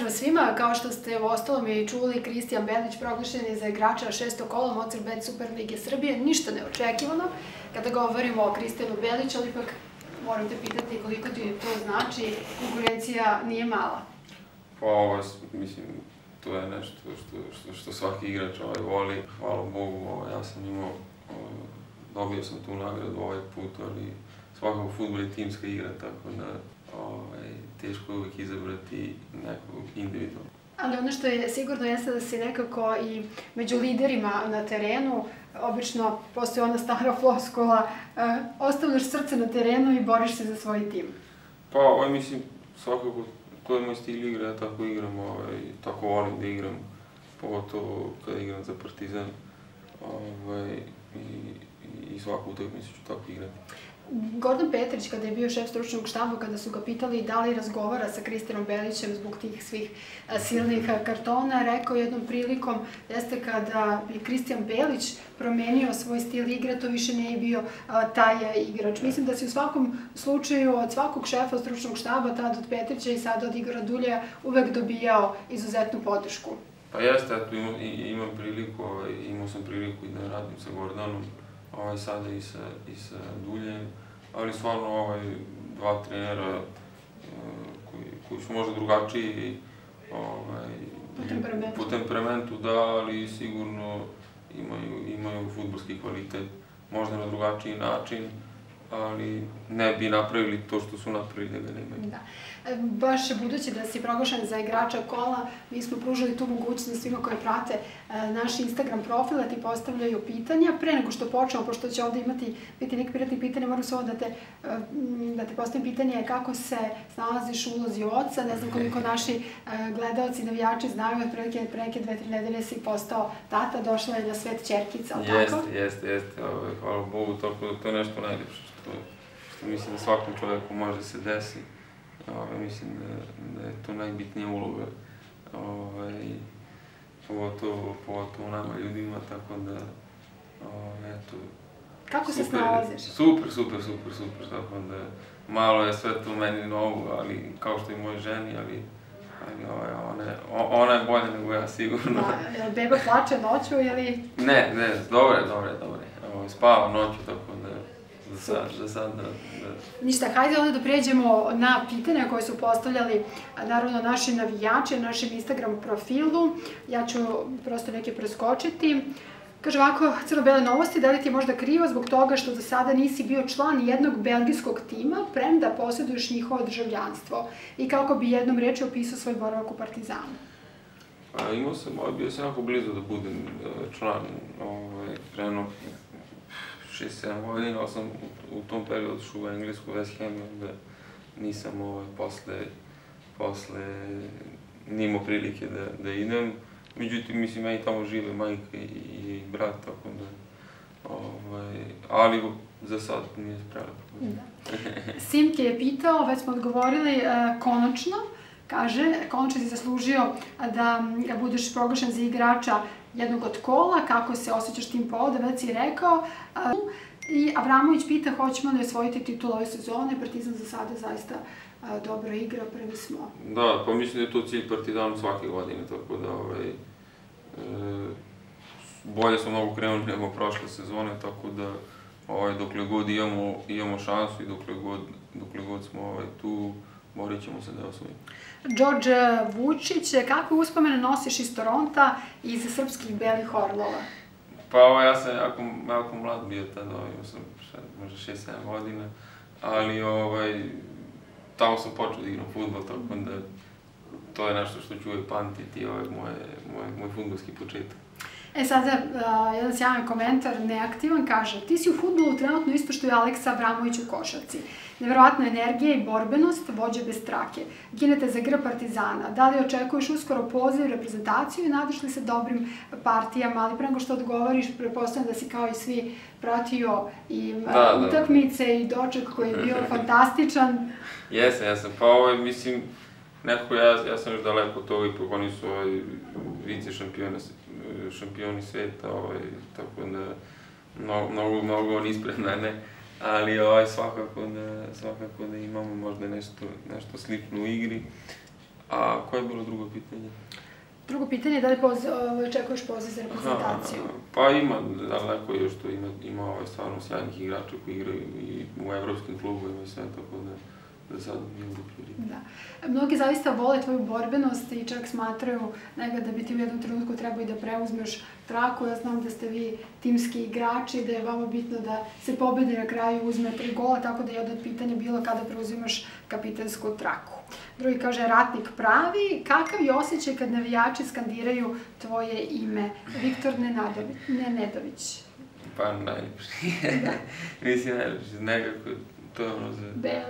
Pozdrav svima, kao što ste u ostalom i čuli, Kristijan Belić proglašen je za igrača 6. kola Mozart Super Lige Srbije. Ništa neočekivano kada govorimo o Kristijanu Beliću, ali ipak moram te pitati koliko ti to znači, konkurencija nije mala. Pa mislim, to je nešto što svaki igrač voli. Hvala Bogu, ja sam imao, dobio sam tu nagradu ovaj put, ali svakako fudbal je timska igra, tako da teško je uvijek izabrati nekog individualno. Ali ono što je sigurno jeste da si nekako i među liderima na terenu, obično postoji ona stara floskula, ostavljaš srce na terenu i boriš se za svoj tim. Pa, mislim, svakako, to je moj stil igre, ja tako igram, tako volim da igram, pogotovo kada igram za Partizan, i svaku utakmicu ću tako igrati. Gordon Petrić, kada je bio šef stručnog štaba, kada su ga pitali da li razgovara sa Kristijanom Belićem zbog tih svih silnih kartona, rekao jednom prilikom, jeste kada je Kristijan Belić promenio svoj stil igre, to više nije bio taj igrač. Mislim da si u svakom slučaju od svakog šefa stručnog štaba, tad od Petrića i sad od Igora Dulja, uvek dobijao izuzetnu podršku. Pa jeste, imao sam priliku i da radim sa Gordanom, sada i sa Duljem, ali stvarno dva trenera koji su možda drugačiji po temperamentu, da, ali sigurno imaju fudbalski kvalitet, možda na drugačiji način, ali ne bi napravili to što su napravili da ga nemaju. Da. Baš budući da si proglašen za igrača kola, mi smo pružili tu mogućnost svima koji prate naš Instagram profil, da ti postavljaju pitanja. Pre nego što počnemo, pošto će ovde biti neki privatni pitanja, moram samo da te postavim pitanje kako se snalaziš u ulozi oca. Ne znam koliko naši gledalci, navijači znaju, otprilike pre neke 2-3 nedelje si postao tata, došla je na svet ćerkica, ali tako? Jeste. Hvala Bogu, to je nešto najljepše što mislim da svakom čoveku može se desi. Mislim da je to najbitnija uloga, pogotovo nama ljudima, tako da, eto... Kako se snalaziš? Super, tako da malo je sve to meni novo, ali kao što i moje ženi, ali ona je bolja nego ja, sigurno. Jel beba plače noću ili... Ne, dobre, spava noću, tako da... Za sad, da. Ništa, hajde onda da pređemo na pitanja koje su postavljali, naravno, naši navijači na našem Instagram profilu. Ja ću prosto neke preskočiti. Kaže ovako, crno-bele novosti, da li ti je možda krivo zbog toga što do sada nisi bio član jednog belgijskog tima, premda posjeduješ njihovo državljanstvo? I kako bi jednom reči opisao svoj boravak u Partizanu? Bio sam jako blizu da budem član, krenuo 6-7 godina, ali sam u tom periodu otišao u Englesku, West Ham, onda nisam posle nimao prilike da idem. Međutim, mislim, meni tamo žive majka i brat, tako da... Ali za sad nije spremno. Simke je pitao, već smo odgovorili, konačno, kaže, konačno si zaslužio da budeš proglašen za igrača jednog od kola, kako se osjećaš tim povodom, već si rekao. I Avramović pita hoćemo li osvojiti titulu ove sezone, Partizan za sada zaista dobro igra, prvi smo. Da, pa mislim da je to cilj Partizanu svake godine, tako da bolje smo mnogo krenuli nego prošle sezone, tako da dokle god imamo šansu i dokle god smo tu, borit ćemo se da osvojimo. Đorđe Vučić, kakve uspomene nosiš iz Toronta i iz srpskih belih orlova? Pa ja sam jako mlad bio tada, imao sam možda 6-7 godina, ali tamo sam počeo da igram fudbal, tako da to je nešto što ću uvijek pamtiti, moj fudbalski početak. Sada, jedan sjajan komentar, neaktivan, kaže: ti si u fudbalu trenutno isto što je Aleksa Avramović u košarci. Neverovatna energija i borbenost, vođe bez trake. Ginete za igra Partizana. Da li očekuješ uskoro poziv, reprezentaciju i nadaš li se dobrim partijama? Ali pre nego što odgovoriš, pretpostavljam da si kao i svi pratio i utakmice i doček koji je bio fantastičan. Jesam. Pa mislim, nekako ja sam još daleko od toga, ipak oni su vice šampioni sveta, tako da mnogo oni ispred mene, ali svakako da imamo možda nešto slično u igri, A koje je bilo drugo pitanje? Drugo pitanje je da li očekuješ poziv za reprezentaciju? Pa ima, daleko je što ima stvarno sjajnih igrača koji igraju i u evropskim klubovima i sve, tako da sad nije uvijek prioritet. Da. Mnogi zaista vole tvoju borbenost i čak smatraju da bi ti u jednom trenutku trebao i da preuzmeš traku. Ja znam da ste vi timski igrači, da je vama bitno da se pobedi na kraju, uzme 3 gola, tako da je jedno od pitanja bilo kada preuzimaš kapitensku traku. Drugi kaže, ratnik pravi, kakav je osjećaj kad navijači skandiraju tvoje ime? Viktor Nenedović. Pa najljepši. Mislim, najljepši, nekako to je ono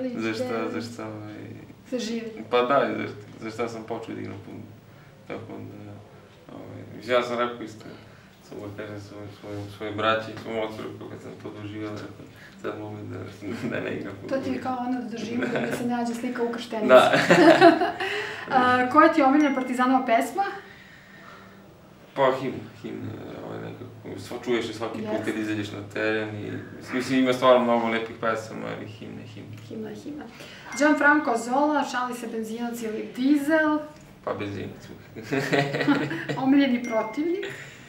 za živi. Pa da, za šta sam počeo da igram puno. Tako da, ja sam rekao isto, samo da kažem svojoj braći i svom ocu, kad sam to doživio, sad mogu da ne igram puno. To ti je kao ono da doživio da se nađe slika ukrštenica. Da. Koja ti je omiljena Partizanova pesma? Pa himna, nekako, čuješ je svaki put kad izađeš na teren i mislim ima stvarno mnogo lepih pesama, ali himna. Himna. Gianfranco Zola, šali se benzinac ili dizel? Pa benzinac. Omiljeni protivnik?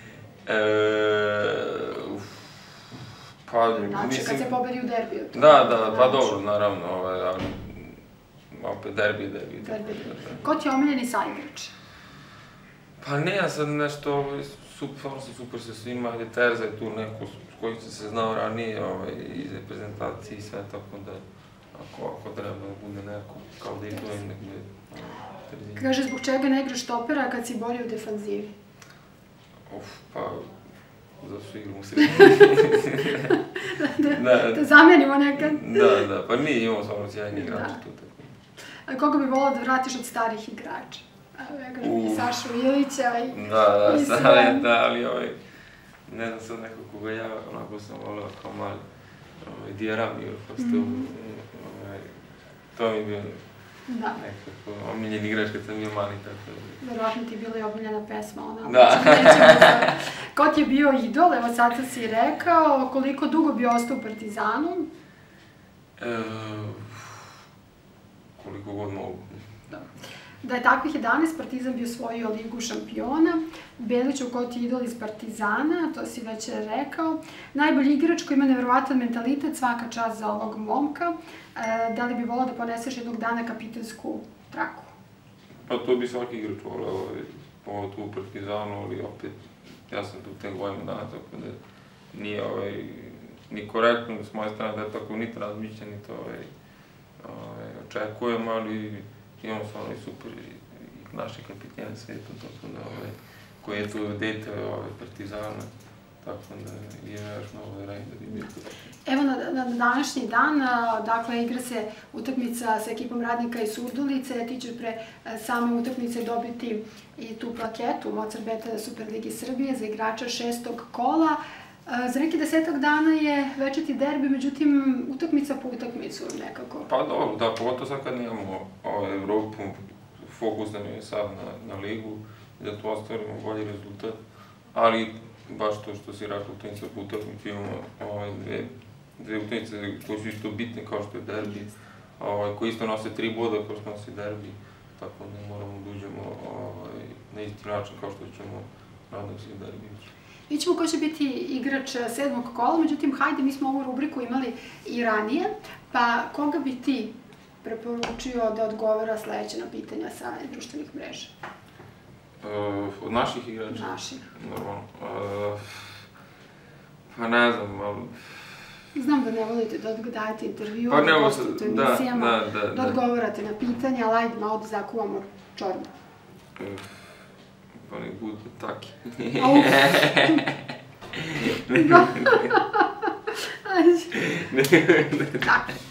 Znači, kad se pobedi u derbiju. Da, pa dobro, naravno, ali opet derbi. Ko ti je omiljeni saigrač? Pa ne, ja sad nešto, super sa svima, ali Terza je tu neko s kojim sam se znao ranije iz reprezentacije i sve, tako da ako treba da bude neko, kao da i to je negdje Terzina. Kaže, zbog čega ne igraš štopera kad si borio u defanzivi? Pa, zato što igram u sredini. Da zamenimo nekad? Da, pa nije imao stvarno sjajni igrač tu. A koga bi volao da vratiš od starih igrača? I Sašu Ilića i sve. Ali ne znam sad neko koga ja, onako sam volao kao mali. Diarra mi je postao, to mi je bio nekako omiljen igrač kad sam bio mali. Verovatno ti je bila i omiljena pesma, ona. Da. Ko ti je bio idol, evo sad si rekao, koliko dugo bi ostao u Partizanu? Koliko god mogu. Da je takvih 11, Partizan bi osvojio Ligu šampiona. Beliću, ko ti je idol iz Partizana, to si već rekao. Najbolji igrač koji ima nevjerovatan mentalitet, svaka čast za ovog momka. Da li bi volao da poneseš jednog dana kapitensku traku? Pa to bi svaki igrač volao, ovo tu u Partizanu, ali opet, ja sam tu tek godinu dana, tako da nije ni korektno s moje strane da je tako niti razmišljen, niti očekujem, ali imamo stvarno i super i naše kapitene sveta, tako da koji je tu dete Partizana, tako da je još mnogo ranije da bi bio tu. Evo na današnji dan, dakle, igra se utakmica sa ekipom Radnika iz Surdulice, ti ćeš pre same utakmice dobiti i tu plaketu Mozart Beta Superligi Srbije za igrača 6. kola. Za neki 10 dana je večiti derbi, međutim, utakmica po utakmicu nekako. Pa dobro, da, pogotovo sad kad nemamo Evropu, fokus nam je sad na ligu, da tu ostvarimo bolji rezultat, ali baš to što si rekao, utakmica po utakmicu, imamo dve utakmice koje su isto bitne kao što je derbi, koji isto nose 3 boda kao što nosi derbi, tako da moramo da uđemo na isti način kao što ćemo, nadam se, i derbi. Vidjet ćemo ko će biti igrač 7. kola, međutim, hajde, mi smo ovu rubriku imali i ranije, pa koga bi ti preporučio da odgovara sledeće na pitanja sa društvenih mreža? Od naših igrača? Naših. Normalno. Pa ne znam, ali... Znam da ne volite da dajete intervju, da postite u emisijama, da odgovarate na pitanja, ali ajde, malo da zakuvamo čorbu. Pa nek bude taki. Ajde.